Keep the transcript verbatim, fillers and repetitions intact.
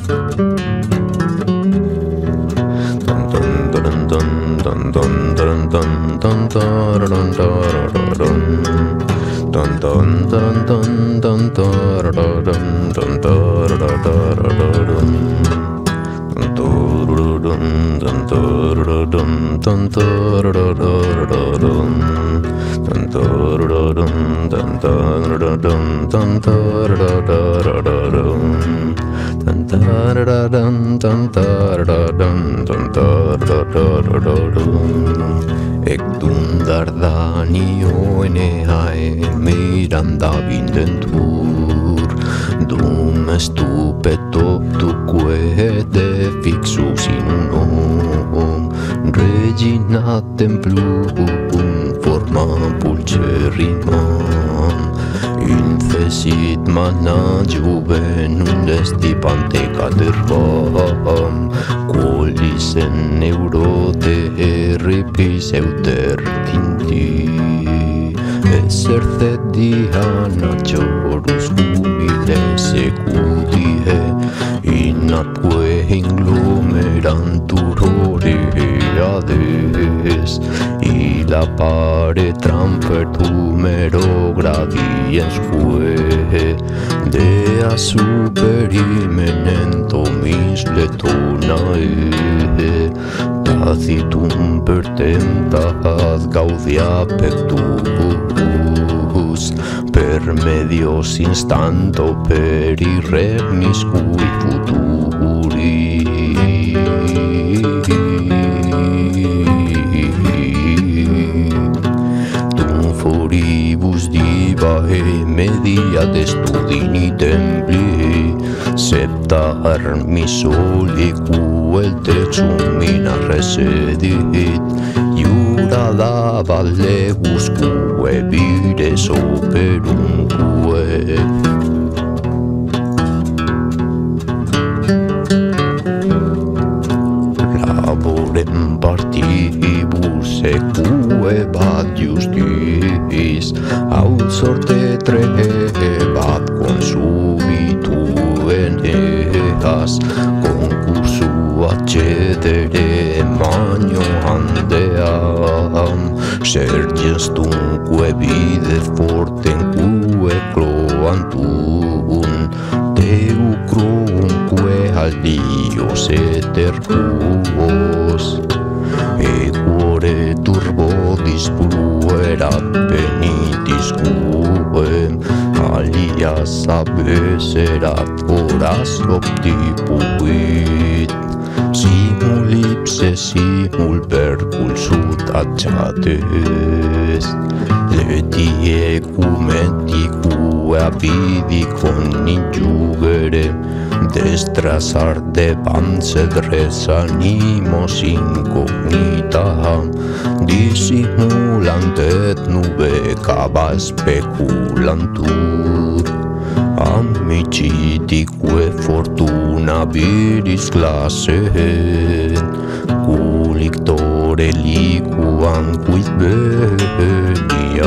Ek tundardanio eneae miranda vindentur Dum stupeto tu quede fixus in unum Regina templum forma pulcherinam Infesit mana juvenum destipante catervam Quolis en eurote eripis euter tinti Exercet diana chorus humile secudie In atque inglomerantur oreades la pare trampertumero gradiens fue dea superimenento mis letonae tacitum pertemptat gaudia pectus per medios instanto per irregnis cui futuri Foribus divae media de studini templi Septa armi soli quel texumina resedit Iura dava legus quae vires operumque Laborem partibus eque bat justis aut sorte trebat consumitu eneas concursu accedere magno andeam sergens tunque vide fortem quae cloantun teu crunque al dios eterquos equore turbodis pluerat penitis quem alias abeserat horas optipuit simul ipse simul perculsut acciates letie cumetiquae abidi conjugere destras ardebant sed res animos incognita dissimulant et nube cava speculantur amicitique fortuna viris classent culictore liquam quid venia